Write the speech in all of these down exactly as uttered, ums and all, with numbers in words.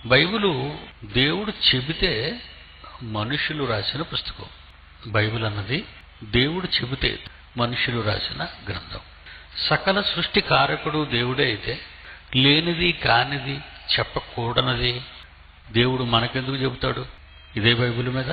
Bible దేవుడు చెబితే మనుషులు రాసిన పుస్తకం. బైబిల్ అన్నది దేవుడు చెబితే మనుషులు రాసిన గ్రంథం. సకల సృష్టి కారకుడు దేవుడే అయితే లేనిది కానిది చెప్పకూడనది దేవుడు మనకెందుకు చెబుతాడు? ఇదే బైబిల్ మీద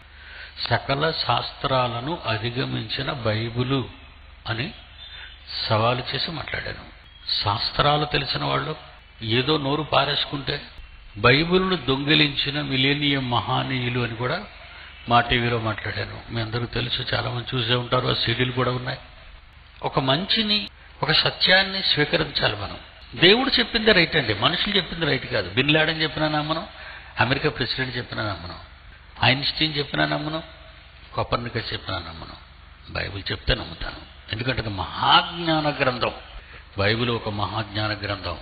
సకల శాస్త్రాలను అధిగమించిన బైబిలు అని సవాలు చేసి మాట్లాడాను. శాస్త్రాలు తెలిసిన వాళ్ళు ఏదో నోరు పారేసుకుంటే బైబిల్ను దొంగిలించిన మిలేనియం మహానీయులు అని కూడా మా టీవీలో మాట్లాడాను. మీ అందరూ తెలుసు, చాలామంది చూసే ఉంటారు, ఆ సీడీలు కూడా ఉన్నాయి. ఒక మంచిని, ఒక సత్యాన్ని స్వీకరించాలి మనం. దేవుడు చెప్పింది రైట్ అండి, మనుషులు చెప్పింది రైట్ కాదు. బిన్ లాడెన్ చెప్పినా నమ్మను, అమెరికా ప్రెసిడెంట్ చెప్పినా నమ్మను, ఐన్స్టీన్ చెప్పినా నమ్మను, కోపర్నికస్ చెప్పినా నమ్మను. బైబిల్ చెప్తే నమ్ముతాను. ఎందుకంటే అది మహాజ్ఞాన గ్రంథం. బైబిల్ ఒక మహాజ్ఞాన గ్రంథం.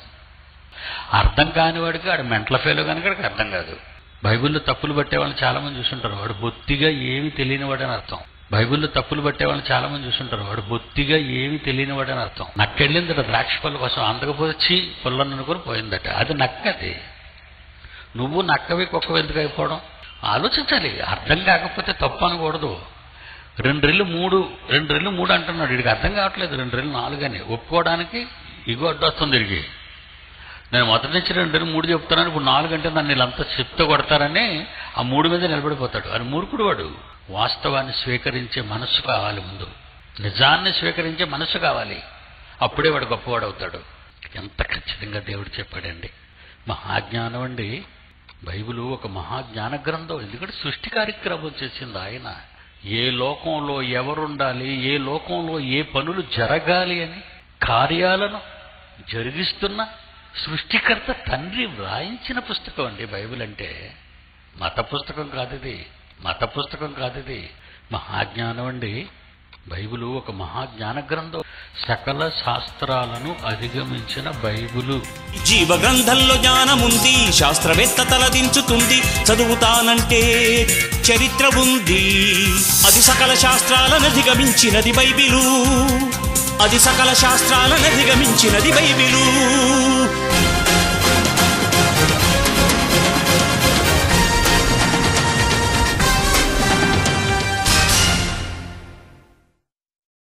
అర్థం కాని వాడికి ఆడు మెంటల ఫెయిలో కనుక వాడికి అర్థం కాదు. బైబిల్లో తప్పులు పట్టే వాళ్ళని చాలామంది చూసుంటారు, వాడు బొత్తిగా ఏమి తెలియనివాడని అర్థం. బైబిల్లో తప్పులు పట్టే వాళ్ళని చాలామంది చూసుంటారు, వాడు బొత్తిగా ఏమి తెలియనివాడని అర్థం. నక్కెళ్ళిందట ద్రాక్ష పళ్ళ కోసం, అందకపోతే చీ పుల్లని అనుకుని పోయిందట. అది నక్కది. నువ్వు నక్కవి కుక్కవి ఎందుకు అయిపోవడం? ఆలోచించాలి. అర్థం కాకపోతే తప్పు అనకూడదు. రెండు రెళ్ళు మూడు రెండు రెళ్ళు మూడు అంటున్నాడు, వీడికి అర్థం కావట్లేదు. రెండు రెళ్ళు నాలుగు అని ఒప్పుకోవడానికి ఇగో అడ్డొస్తుంది తిరిగి. నేను మొదటి నుంచి రెండు రెళ్ళు మూడు చెప్తున్నాను, ఇప్పుడు నాలుగు అంటే నన్ను వీళ్ళంతా చెప్తూ కొడతారని ఆ మూడు మీద నిలబడిపోతాడు. అని మూర్ఖుడు వాడు. వాస్తవాన్ని స్వీకరించే మనస్సు కావాలి, ముందు నిజాన్ని స్వీకరించే మనస్సు కావాలి. అప్పుడే వాడు గొప్పవాడు అవుతాడు. ఎంత ఖచ్చితంగా దేవుడు చెప్పాడండి. మహాజ్ఞానం అండి బైబిలు. ఒక మహాజ్ఞాన గ్రంథం. ఎందుకంటే సృష్టి కార్యక్రమం చేసింది ఆయన. ఏ లోకంలో ఎవరుండాలి, ఏ లోకంలో ఏ పనులు జరగాలి అని కార్యాలను జరిగిస్తున్న సృష్టికర్త తండ్రి వ్రాయించిన పుస్తకం అండి బైబిల్ అంటే. మత పుస్తకం కాదు ఇది, మత పుస్తకం కాదు ఇది, మహాజ్ఞానం అండి బైబిలు. ఒక మహాజ్ఞాన గ్రంథం. సకల శాస్త్రాలను అధిగమించిన బైబిలు. జీవ గ్రంథంలో జ్ఞానముంది, శాస్త్రవేత్త తలదించుతుంది. చదువుతానంటే చరిత్ర ఉంది. అది సకల శాస్త్రాలను అధిగమించినది బైబిలు. అది సకల శాస్త్రాలను అధిగమించినది బైబిలు.